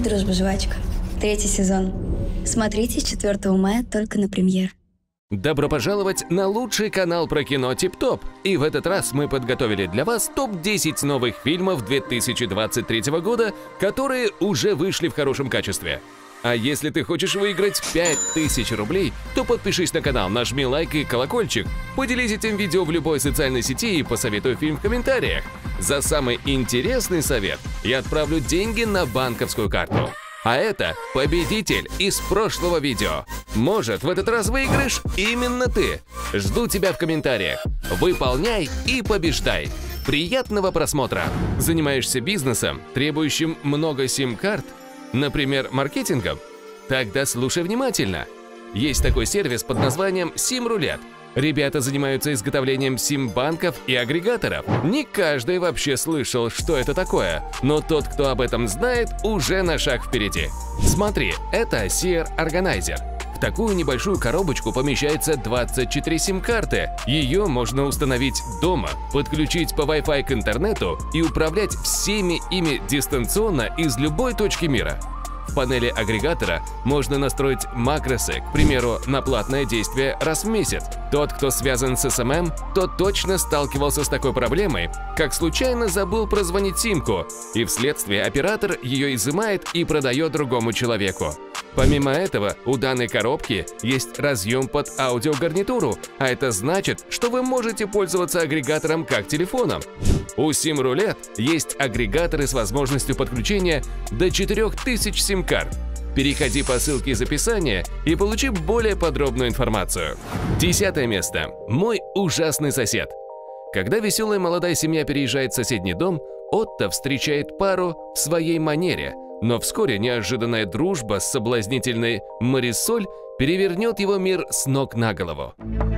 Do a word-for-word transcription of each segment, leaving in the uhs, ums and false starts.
дружба, жвачка. Третий сезон. Смотрите с четвёртого мая только на премьер. Добро пожаловать на лучший канал про кино Тип-Топ. И в этот раз мы подготовили для вас топ десять новых фильмов две тысячи двадцать третьего года, которые уже вышли в хорошем качестве. А если ты хочешь выиграть пять тысяч рублей, то подпишись на канал, нажми лайк и колокольчик, поделись этим видео в любой социальной сети и посоветуй фильм в комментариях. За самый интересный совет я отправлю деньги на банковскую карту. А это победитель из прошлого видео. Может, в этот раз выиграешь именно ты. Жду тебя в комментариях. Выполняй и побеждай. Приятного просмотра. Занимаешься бизнесом, требующим много сим-карт? Например, маркетингом? Тогда слушай внимательно. Есть такой сервис под названием Сим-Рулет. Ребята занимаются изготовлением сим-банков и агрегаторов. Не каждый вообще слышал, что это такое, но тот, кто об этом знает, уже на шаг впереди. Смотри, это Seer Organizer. В такую небольшую коробочку помещается двадцать четыре сим-карты. Ее можно установить дома, подключить по Wi-Fi к интернету и управлять всеми ими дистанционно из любой точки мира. В панели агрегатора можно настроить макросы, к примеру, на платное действие раз в месяц. Тот, кто связан с эс эм эм, тот точно сталкивался с такой проблемой, как случайно забыл прозвонить симку, и вследствие оператор ее изымает и продает другому человеку. Помимо этого, у данной коробки есть разъем под аудиогарнитуру, а это значит, что вы можете пользоваться агрегатором как телефоном. У Сим-Рулет есть агрегаторы с возможностью подключения до четырёх тысяч сим-карт. Переходи по ссылке из описания и получи более подробную информацию. Десятое место. Мой ужасный сосед. Когда веселая молодая семья переезжает в соседний дом, Отто встречает пару в своей манере, но вскоре неожиданная дружба с соблазнительной Марисоль перевернет его мир с ног на голову.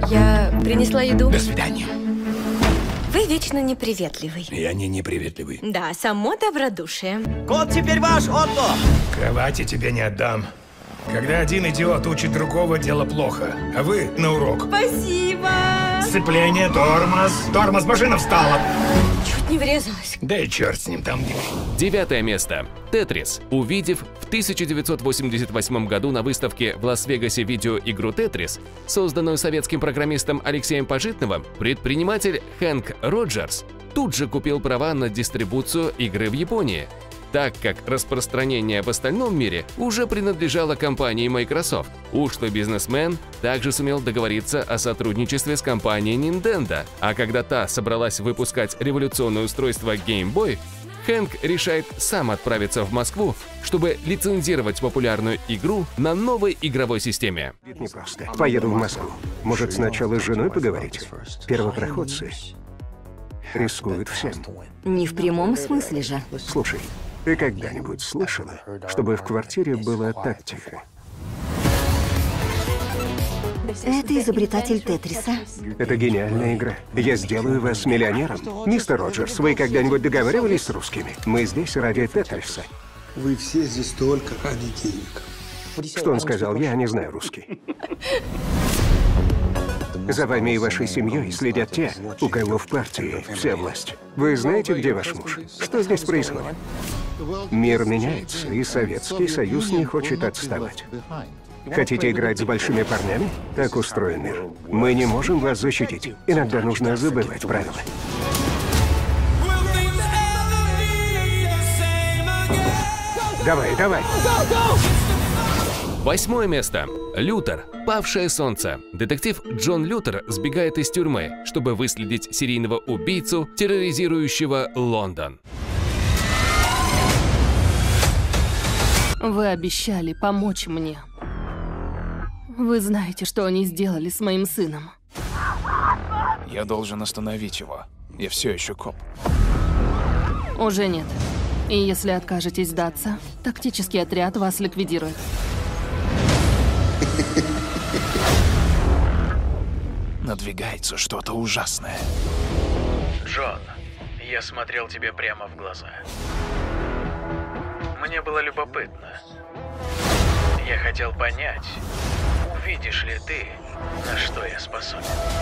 Я принесла еду. До свидания. Вы вечно неприветливый. Я не неприветливый. Да, само добродушие. Кот теперь ваш, Отто! Кровати тебе не отдам. Когда один идиот учит другого, дело плохо. А вы на урок. Спасибо! Сцепление, тормоз. Тормоз, машина встала. Чуть не врезалась. Да и черт с ним там. Девятое место. Тетрис. Увидев в тысяча девятьсот восемьдесят восьмом году на выставке в Лас-Вегасе видеоигру Тетрис, созданную советским программистом Алексеем Пожитновым, предприниматель Хэнк Роджерс тут же купил права на дистрибуцию игры в Японии, так как распространение в остальном мире уже принадлежало компании Microsoft. Ушлый бизнесмен также сумел договориться о сотрудничестве с компанией Nintendo, а когда та собралась выпускать революционное устройство Game Boy, Хэнк решает сам отправиться в Москву, чтобы лицензировать популярную игру на новой игровой системе. Непросто. Поеду в Москву. Может, сначала с женой поговорить? Первопроходцы рискуют всем. Не в прямом смысле же. Слушай, ты когда-нибудь слышала, чтобы в квартире было так тихо? Это изобретатель Тетриса. Это гениальная игра. Я сделаю вас миллионером. Мистер Роджерс, вы когда-нибудь договаривались с русскими? Мы здесь ради Тетриса. Вы все здесь только ради денег. Что он сказал? Я не знаю русский. За вами и вашей семьей следят те, у кого в партии вся власть. Вы знаете, где ваш муж? Что здесь происходит? Мир меняется, и Советский Союз не хочет отставать. Хотите играть с большими парнями? Так устроен мир. Мы не можем вас защитить. Иногда нужно забывать правила. Давай, давай! Восьмое место. Лютер. Павшее солнце. Детектив Джон Лютер сбегает из тюрьмы, чтобы выследить серийного убийцу, терроризирующего Лондон. Вы обещали помочь мне. Вы знаете, что они сделали с моим сыном. Я должен остановить его. Я все еще коп. Уже нет. И если откажетесь сдаться, тактический отряд вас ликвидирует. Надвигается что-то ужасное. Джон, я смотрел тебе прямо в глаза. Мне было любопытно. Я хотел понять, увидишь ли ты, на что я способен.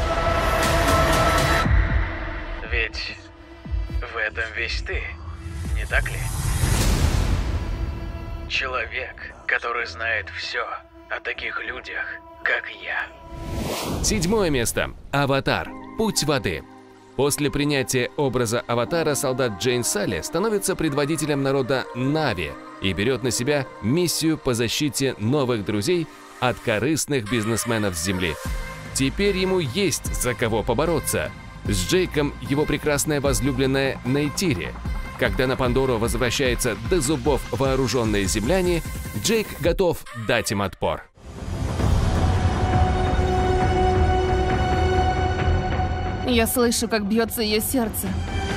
Ведь в этом весь ты, не так ли? Человек, который знает все о таких людях, как я. Седьмое место. Аватар. Путь воды. После принятия образа Аватара солдат Джейн Салли становится предводителем народа Нави и берет на себя миссию по защите новых друзей от корыстных бизнесменов с Земли. Теперь ему есть за кого побороться. С Джейком его прекрасная возлюбленная Нейтири. Когда на Пандору возвращается до зубов вооруженные земляне, Джейк готов дать им отпор. Я слышу, как бьется ее сердце.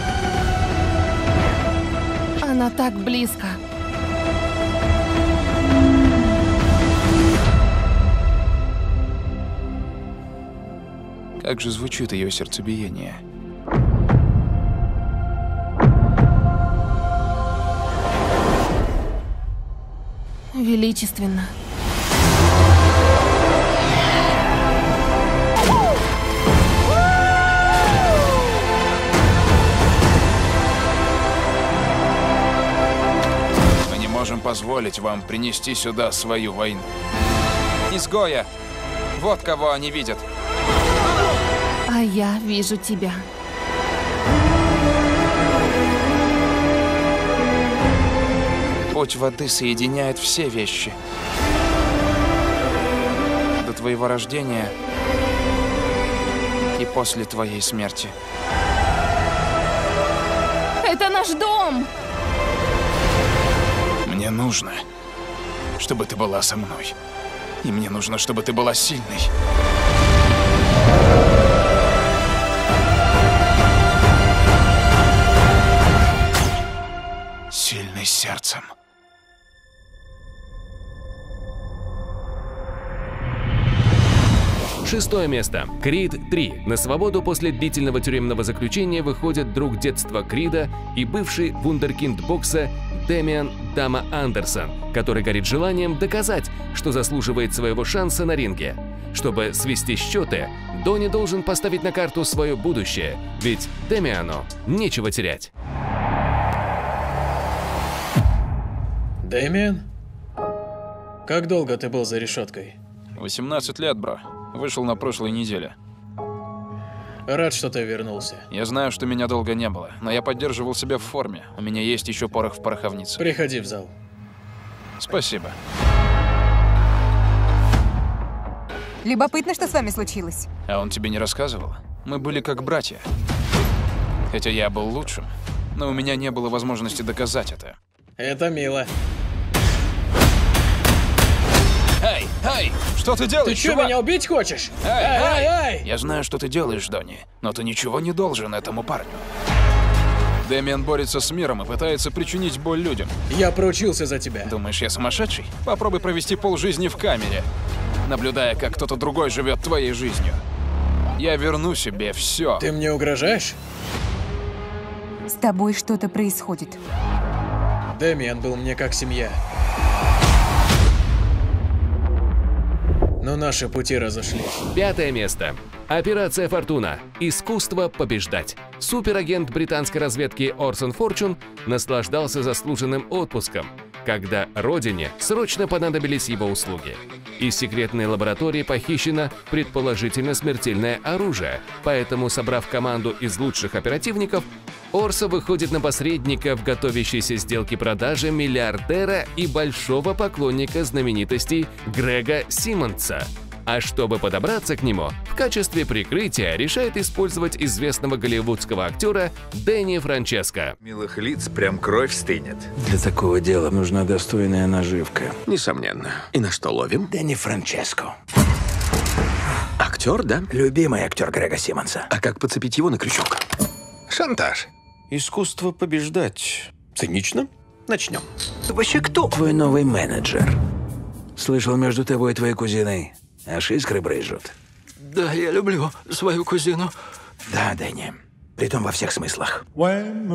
Она так близко. Как же звучит ее сердцебиение? Величественно. Мы не можем позволить вам принести сюда свою войну. Изгоя! Вот кого они видят. А я вижу тебя. Путь воды соединяет все вещи. До твоего рождения и после твоей смерти. Это наш дом! Мне нужно, чтобы ты была со мной. И мне нужно, чтобы ты была сильной. Сильной сердцем. Шестое место. Крид три. На свободу после длительного тюремного заключения выходит друг детства Крида и бывший вундеркинд бокса Дэмиан Дама Андерсон, который горит желанием доказать, что заслуживает своего шанса на ринге. Чтобы свести счеты, Дони должен поставить на карту свое будущее, ведь Дэмиану нечего терять. Дэмиан? Как долго ты был за решеткой? восемнадцать лет, бро. Вышел на прошлой неделе. Рад, что ты вернулся. Я знаю, что меня долго не было, но я поддерживал себя в форме. У меня есть еще порох в пороховнице. Приходи в зал. Спасибо. Любопытно, что с вами случилось. А он тебе не рассказывал? Мы были как братья. Хотя я был лучшим, но у меня не было возможности доказать это. Это мило. Эй, эй, что ты делаешь, Ты что, чувак? меня убить хочешь? Эй, эй, эй, эй, эй! Я знаю, что ты делаешь, Дони, но ты ничего не должен этому парню. Дэмиан борется с миром и пытается причинить боль людям. Я проучился за тебя. Думаешь, я сумасшедший? Попробуй провести полжизни в камере, наблюдая, как кто-то другой живет твоей жизнью. Я верну себе все. Ты мне угрожаешь? С тобой что-то происходит. Дэмиан был мне как семья. Но наши пути разошлись. Пятое место. Операция «Фортуна». Искусство побеждать. Суперагент британской разведки Орсон Форчун наслаждался заслуженным отпуском, когда родине срочно понадобились его услуги. Из секретной лаборатории похищено предположительно смертельное оружие, поэтому, собрав команду из лучших оперативников, Орсо выходит на посредника в готовящейся сделке продажи миллиардера и большого поклонника знаменитостей Грега Симмонса. А чтобы подобраться к нему, в качестве прикрытия решает использовать известного голливудского актера Дэнни Франческо. Милых лиц прям кровь стынет. Для такого дела нужна достойная наживка. Несомненно. И на что ловим? Дэнни Франческо. Актер, да? Любимый актер Грега Симмонса. А как подцепить его на крючок? Шантаж. Искусство побеждать. Цинично? Начнем. Ты вообще кто? Твой новый менеджер. Слышал, между тобой и твоей кузиной аж искры брызжут. Да, я люблю свою кузину. Да, Дэнни. Притом во всех смыслах. Нет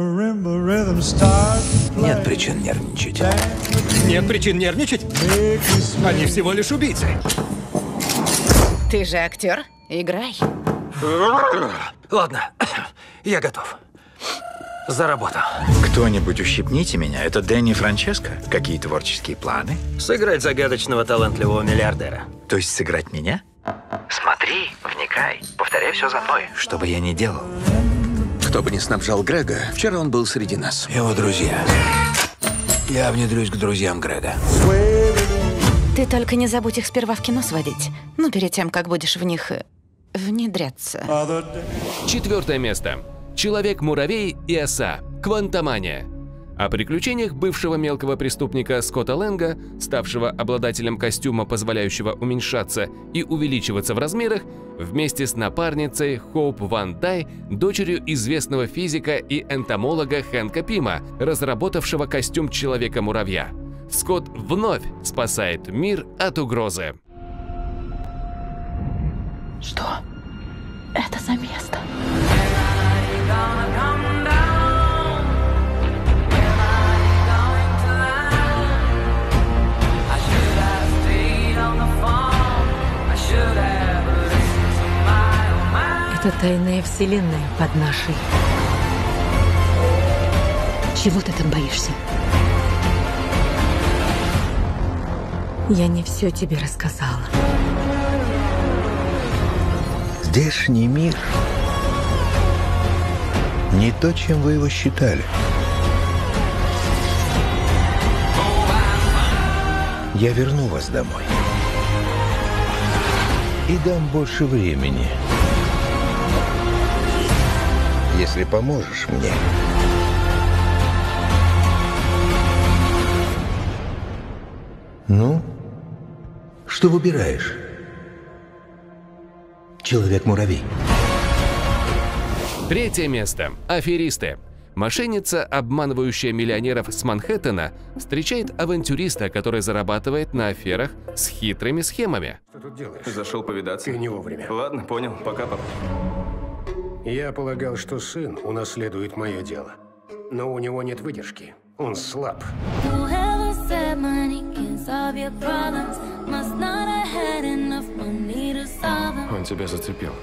причин нервничать. Нет причин нервничать? Они всего лишь убийцы. Ты же актер. Играй. Ладно, я готов. За работу. Кто-нибудь ущипните меня. Это Дэнни Франческо? Какие творческие планы? Сыграть загадочного талантливого миллиардера. То есть сыграть меня? Смотри, вникай. Повторяй все за мной. Что бы я ни делал. Кто бы ни снабжал Грега, вчера он был среди нас. Его друзья. Я внедрюсь к друзьям Грега. Ты только не забудь их сперва в кино сводить. Ну, перед тем, как будешь в них внедряться. Четвертое место. Человек-муравей и оса. Квантомания. О приключениях бывшего мелкого преступника Скотта Лэнга, ставшего обладателем костюма, позволяющего уменьшаться и увеличиваться в размерах, вместе с напарницей Хоуп Ван Дай, дочерью известного физика и энтомолога Хэнка Пима, разработавшего костюм Человека-муравья. Скотт вновь спасает мир от угрозы. Что это за место? Это тайная вселенная под нашей. Чего ты там боишься? Я не все тебе рассказала. Здешний мир не то, чем вы его считали. Я верну вас домой. И дам больше времени. Если поможешь мне. Ну, что выбираешь? Человек-муравей. Третье место. Аферисты. Мошенница, обманывающая миллионеров с Манхэттена, встречает авантюриста, который зарабатывает на аферах с хитрыми схемами. Что тут делаешь? Зашел повидаться. Ты не вовремя. Ладно, понял. Пока, папа. Я полагал, что сын унаследует мое дело. Но у него нет выдержки. Он слаб. Он тебя зацепил.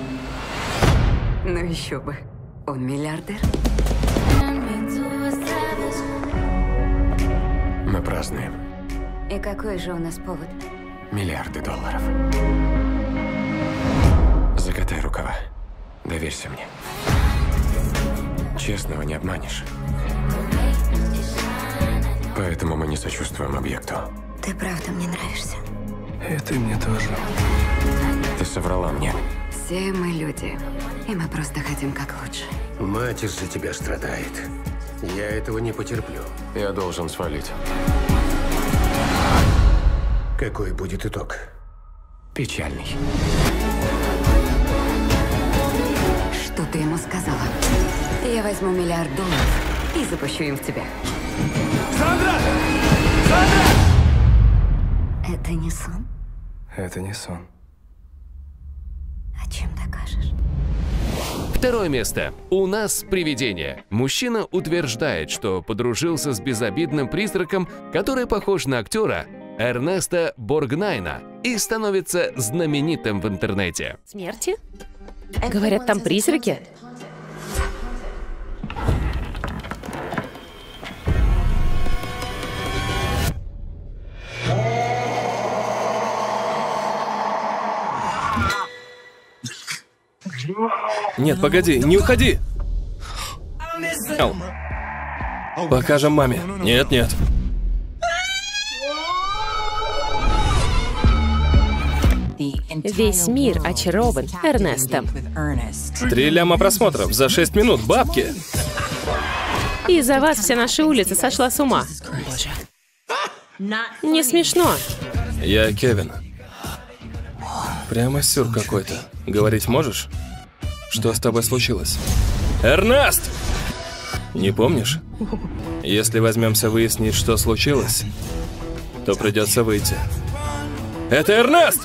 Ну еще бы. Он миллиардер. Мы празднуем. И какой же у нас повод? Миллиарды долларов. Закатай рукава. Доверься мне. Честного не обманешь. Поэтому мы не сочувствуем объекту. Ты правда мне нравишься. И ты мне тоже. Ты соврала мне. Все мы люди. И мы просто хотим как лучше. Мать из-за тебя страдает. Я этого не потерплю. Я должен свалить. Какой будет итог? Печальный. Что ты ему сказала? Я возьму миллиард долларов и запущу им в тебя. Сандра! Сандра! Это не сон? Это не сон. О чем докажешь? Второе место. У нас привидение. Мужчина утверждает, что подружился с безобидным призраком, который похож на актера Эрнеста Боргнайна и становится знаменитым в интернете. Смерти? Говорят, там призраки? Нет, погоди, не уходи! Эл. Покажем маме. Нет, нет. Весь мир очарован Эрнестом. Три ляма просмотров за шесть минут, бабки! Из-за вас вся наша улица сошла с ума. Не смешно. Я Кевин. Прямо сюр какой-то. Говорить можешь? Что с тобой случилось? Эрнест! Не помнишь? Если возьмемся выяснить, что случилось, то придется выйти. Это Эрнест!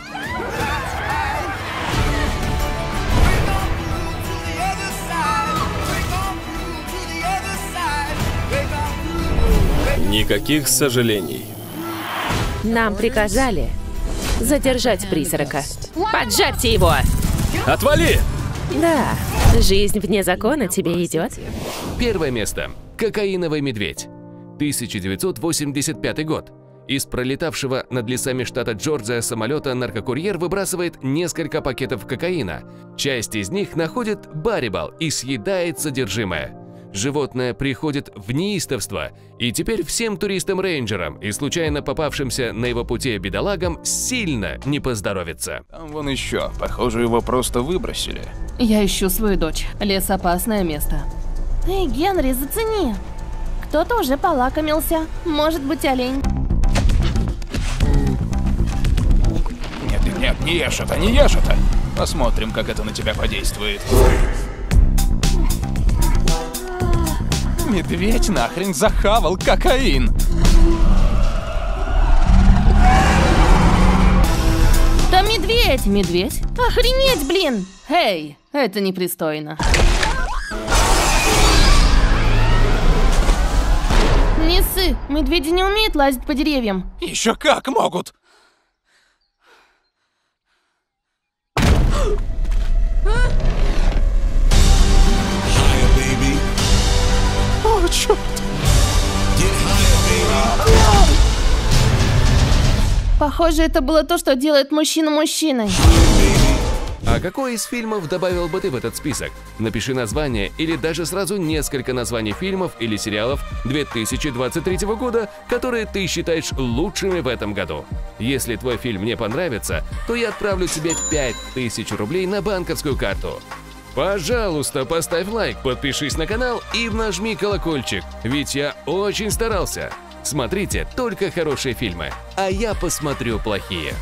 Никаких сожалений. Нам приказали задержать призрака. Поджарьте его! Отвали! Да, жизнь вне закона тебе идет. Первое место. «Кокаиновый медведь». тысяча девятьсот восемьдесят пятый год. Из пролетавшего над лесами штата Джорджия самолета наркокурьер выбрасывает несколько пакетов кокаина. Часть из них находит Баррибал и съедает содержимое. Животное приходит в неистовство, и теперь всем туристам-рейнджерам и случайно попавшимся на его пути бедолагам сильно не поздоровится. Там вон еще, похоже, его просто выбросили. Я ищу свою дочь. Лес — опасное место. Эй, Генри, зацени. Кто-то уже полакомился. Может быть, олень. Нет, нет, не ешь это, не ешь это. Посмотрим, как это на тебя подействует. Медведь нахрен захавал кокаин. Да медведь! Медведь? Охренеть, блин! Эй, это непристойно. Не ссы, медведи не умеют лазить по деревьям. Еще как могут! О, черт! Похоже, это было то, что делает мужчина мужчиной. А какой из фильмов добавил бы ты в этот список? Напиши название или даже сразу несколько названий фильмов или сериалов две тысячи двадцать третьего года, которые ты считаешь лучшими в этом году. Если твой фильм мне понравится, то я отправлю тебе пять тысяч рублей на банковскую карту. Пожалуйста, поставь лайк, подпишись на канал и нажми колокольчик, ведь я очень старался. Смотрите только хорошие фильмы, а я посмотрю плохие.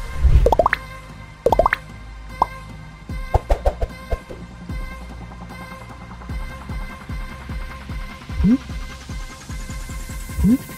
Hmm?